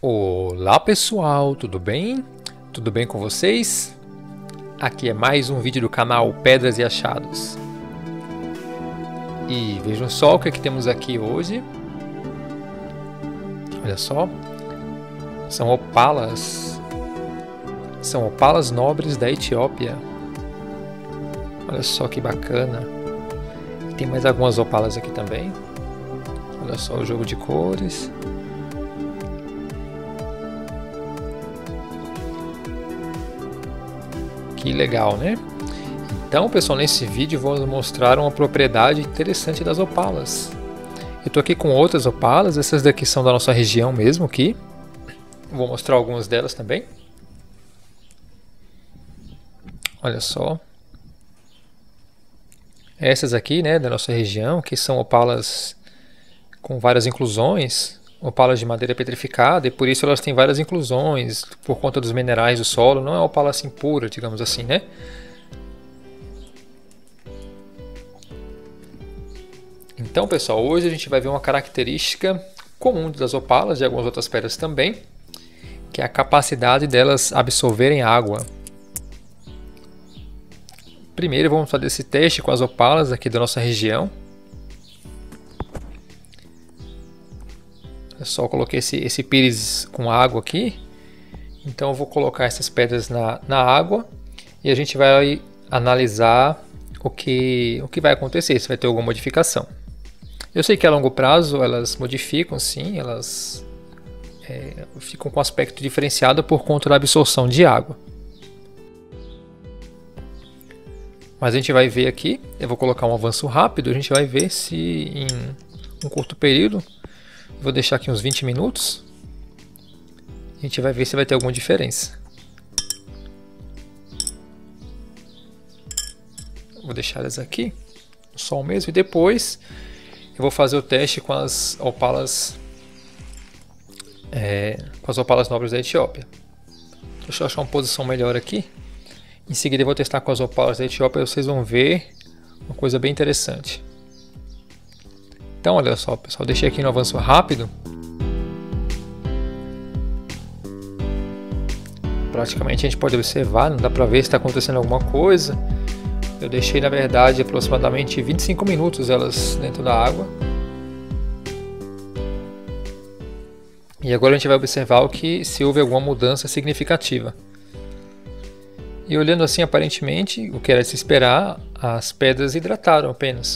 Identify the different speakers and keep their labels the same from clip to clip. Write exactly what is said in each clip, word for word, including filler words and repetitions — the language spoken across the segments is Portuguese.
Speaker 1: Olá pessoal, tudo bem? Tudo bem com vocês? Aqui é mais um vídeo do canal Pedras e Achados. E vejam só o que, é que temos aqui hoje. Olha só, são opalas. São opalas nobres da Etiópia. Olha só que bacana. Tem mais algumas opalas aqui também. Olha só o jogo de cores. Que legal, né? Então, pessoal, nesse vídeo vou mostrar uma propriedade interessante das opalas. Eu estou aqui com outras opalas, essas daqui são da nossa região mesmo aqui. Vou mostrar algumas delas também. Olha só. Essas aqui, né, da nossa região, que são opalas com várias inclusões. Opalas de madeira petrificada, e por isso elas têm várias inclusões, por conta dos minerais do solo. Não é uma opala assim pura, digamos assim, né? Então, pessoal, hoje a gente vai ver uma característica comum das opalas, e algumas outras pedras também, que é a capacidade delas absorverem água. Primeiro vamos fazer esse teste com as opalas aqui da nossa região. Eu só coloquei esse, esse pires com água aqui. Então eu vou colocar essas pedras na, na água e a gente vai analisar o que, o que vai acontecer, se vai ter alguma modificação. Eu sei que a longo prazo elas modificam, sim, elas é, ficam com aspecto diferenciado por conta da absorção de água. Mas a gente vai ver aqui, eu vou colocar um avanço rápido, a gente vai ver se em um curto período, vou deixar aqui uns vinte minutos, a gente vai ver se vai ter alguma diferença. Vou deixar elas aqui, no sol mesmo, e depois eu vou fazer o teste com as opalas, é, com as opalas nobres da Etiópia. Deixa eu achar uma posição melhor aqui. Em seguida eu vou testar com as opalas da Etiópia e vocês vão ver uma coisa bem interessante. Então olha só, pessoal, deixei aqui no avanço rápido. Praticamente a gente pode observar, não dá pra ver se está acontecendo alguma coisa. Eu deixei, na verdade, aproximadamente vinte e cinco minutos elas dentro da água. E agora a gente vai observar o que, se houve alguma mudança significativa. E olhando assim, aparentemente, o que era de se esperar, as pedras hidrataram apenas.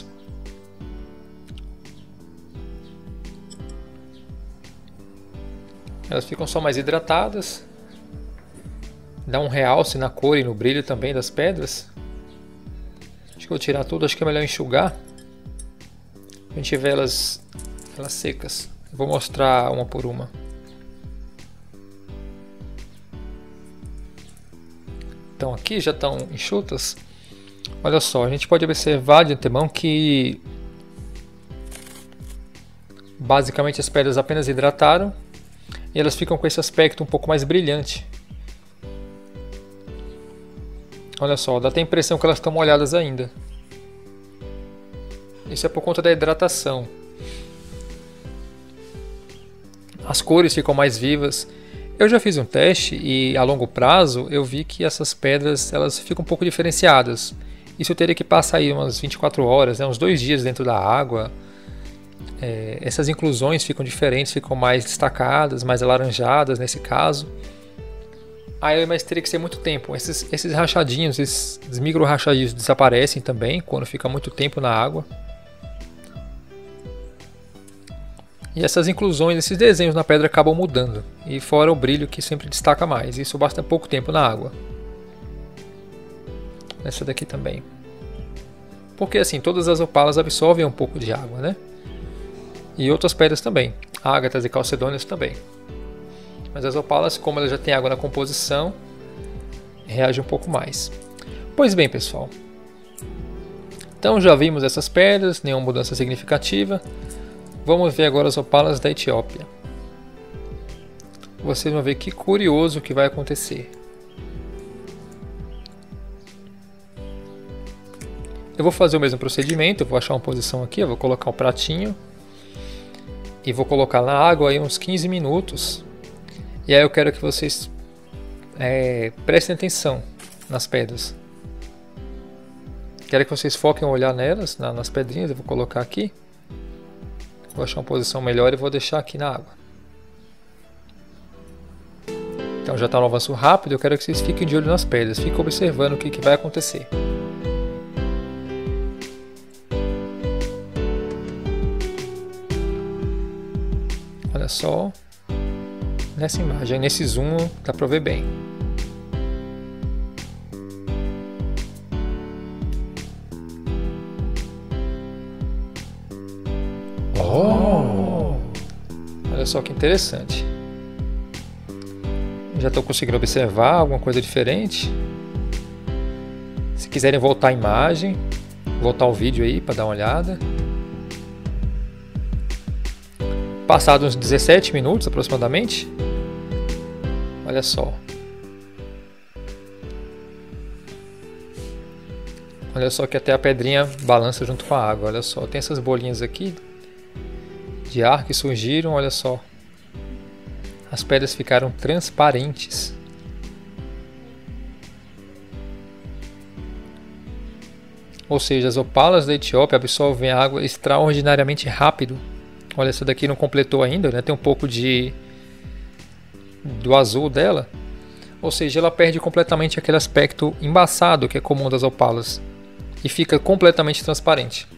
Speaker 1: Elas ficam só mais hidratadas. Dá um realce na cor e no brilho também das pedras. Acho que eu vou tirar tudo, acho que é melhor enxugar. A gente vê elas, elas secas. Eu vou mostrar uma por uma. Então aqui já estão enxutas. Olha só, a gente pode observar de antemão que basicamente as pedras apenas hidrataram e elas ficam com esse aspecto um pouco mais brilhante. Olha só, dá até a impressão que elas estão molhadas ainda. Isso é por conta da hidratação. As cores ficam mais vivas. Eu já fiz um teste e a longo prazo eu vi que essas pedras elas ficam um pouco diferenciadas. Isso eu teria que passar aí umas vinte e quatro horas, né, uns dois dias dentro da água. É, essas inclusões ficam diferentes, ficam mais destacadas, mais alaranjadas nesse caso. Aí mas teria que ser muito tempo. Esses, esses rachadinhos, esses, esses micro rachadinhos desaparecem também quando fica muito tempo na água. E essas inclusões, esses desenhos na pedra acabam mudando. E fora o brilho que sempre destaca mais. Isso basta pouco tempo na água. Essa daqui também. Porque assim, todas as opalas absorvem um pouco de água, né? E outras pedras também. Ágatas e calcedônias também. Mas as opalas, como elas já têm água na composição, reagem um pouco mais. Pois bem, pessoal. Então já vimos essas pedras, nenhuma mudança significativa. Vamos ver agora as opalas da Etiópia. Vocês vão ver que curioso que vai acontecer. Eu vou fazer o mesmo procedimento, eu vou achar uma posição aqui, eu vou colocar um pratinho e vou colocar na água aí uns quinze minutos E aí eu quero que vocês é, prestem atenção nas pedras. Quero que vocês foquem o olhar nelas, na, nas pedrinhas. Eu vou colocar aqui. Vou achar uma posição melhor e vou deixar aqui na água. Então já está no avanço rápido. Eu quero que vocês fiquem de olho nas pedras. Fiquem observando o que, que vai acontecer. Olha só. Nessa imagem, nesse zoom, dá para ver bem. Oh! Olha só que interessante. Já estou conseguindo observar alguma coisa diferente. Se quiserem voltar a imagem, voltar o vídeo aí para dar uma olhada. Passados uns dezessete minutos aproximadamente. Olha só. Olha só que até a pedrinha balança junto com a água. Olha só, tem essas bolinhas aqui de ar que surgiram. Olha só. As pedras ficaram transparentes. Ou seja, as opalas da Etiópia absorvem a água extraordinariamente rápido. Olha, essa daqui não completou ainda, né? Tem um pouco de do azul dela. Ou seja, ela perde completamente aquele aspecto embaçado que é comum das opalas e fica completamente transparente.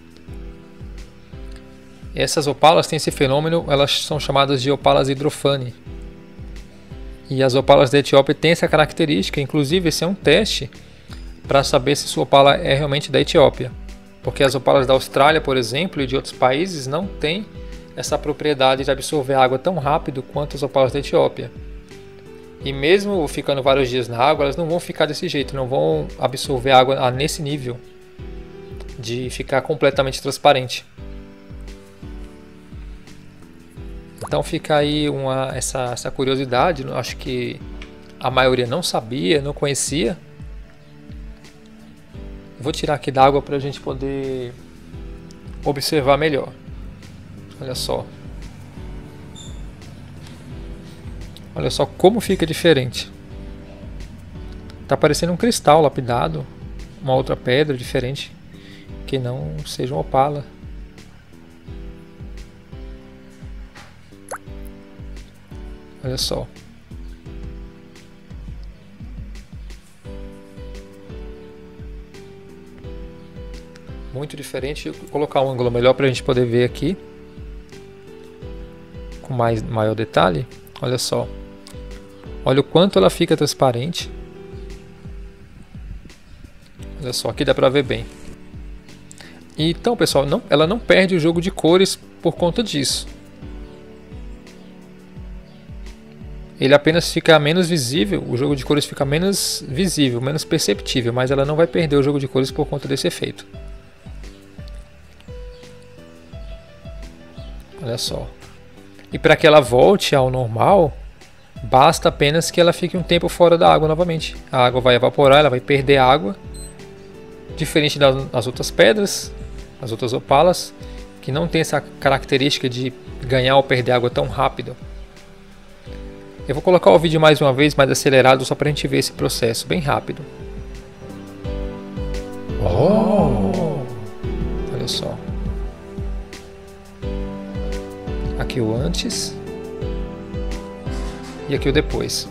Speaker 1: Essas opalas têm esse fenômeno, elas são chamadas de opalas hidrofane. E as opalas da Etiópia têm essa característica, inclusive esse é um teste para saber se sua opala é realmente da Etiópia. Porque as opalas da Austrália, por exemplo, e de outros países não têm essa propriedade de absorver água tão rápido quanto as opalas da Etiópia. E mesmo ficando vários dias na água, elas não vão ficar desse jeito, não vão absorver água nesse nível de ficar completamente transparente. Então fica aí uma, essa, essa curiosidade, acho que a maioria não sabia, não conhecia. Vou tirar aqui da água para a gente poder observar melhor. Olha só. Olha só como fica diferente. Tá parecendo um cristal lapidado, uma outra pedra diferente que não seja uma opala. Olha só. Muito diferente. Vou colocar um ângulo melhor para a gente poder ver aqui com mais maior detalhe. Olha só. Olha o quanto ela fica transparente. Olha só, aqui dá para ver bem. Então, pessoal, não, ela não perde o jogo de cores por conta disso. Ele apenas fica menos visível, o jogo de cores fica menos visível, menos perceptível, mas ela não vai perder o jogo de cores por conta desse efeito. Olha só. E para que ela volte ao normal, basta apenas que ela fique um tempo fora da água novamente. A água vai evaporar, ela vai perder água, diferente das outras pedras, as outras opalas, que não tem essa característica de ganhar ou perder água tão rápido. Eu vou colocar o vídeo mais uma vez, mais acelerado, só para a gente ver esse processo bem rápido. Oh! Olha só. Aqui o antes e aqui o depois.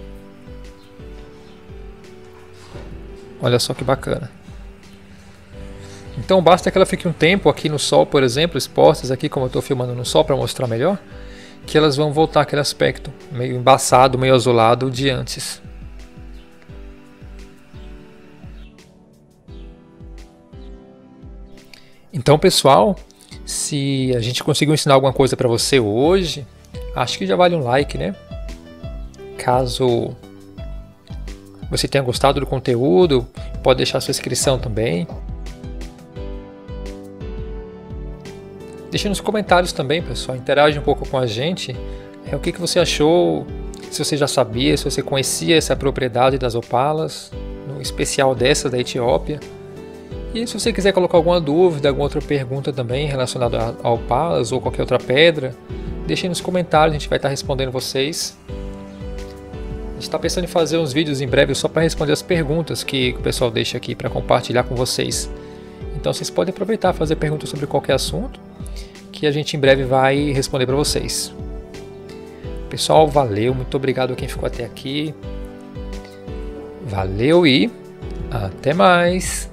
Speaker 1: Olha só que bacana. Então basta que ela fique um tempo aqui no sol, por exemplo, expostas aqui como eu estou filmando no sol para mostrar melhor, que elas vão voltar aquele aspecto meio embaçado, meio azulado de antes. Então, pessoal, se a gente conseguiu ensinar alguma coisa para você hoje, acho que já vale um like, né? Caso você tenha gostado do conteúdo, pode deixar sua inscrição também. Deixe nos comentários também, pessoal, interage um pouco com a gente. É, o que, que você achou, se você já sabia, se você conhecia essa propriedade das opalas, no especial dessa da Etiópia. E se você quiser colocar alguma dúvida, alguma outra pergunta também relacionada a opalas ou qualquer outra pedra, deixe nos comentários, a gente vai estar respondendo vocês. gente está pensando em fazer uns vídeos em breve só para responder as perguntas que o pessoal deixa aqui para compartilhar com vocês. Então vocês podem aproveitar e fazer perguntas sobre qualquer assunto que a gente em breve vai responder para vocês. Pessoal, valeu, muito obrigado a quem ficou até aqui. Valeu e até mais!